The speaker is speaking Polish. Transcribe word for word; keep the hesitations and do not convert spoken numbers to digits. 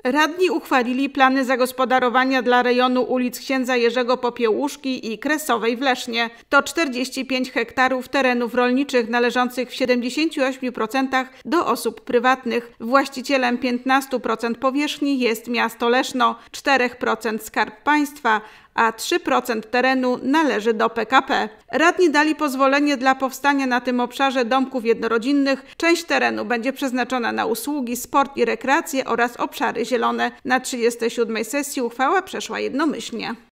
Radni uchwalili plany zagospodarowania dla rejonu ulic Księdza Jerzego Popiełuszki i Kresowej w Lesznie. To czterdzieści pięć hektarów terenów rolniczych należących w siedemdziesięciu ośmiu procentach do osób prywatnych. Właścicielem piętnastu procent powierzchni jest miasto Leszno, cztery procent Skarb Państwa, a trzy procent terenu należy do P K P. Radni dali pozwolenie dla powstania na tym obszarze domków jednorodzinnych. Część terenu będzie przeznaczona na usługi, sport i rekreację oraz obszary zielone. Na trzydziestej siódmej sesji uchwała przeszła jednomyślnie.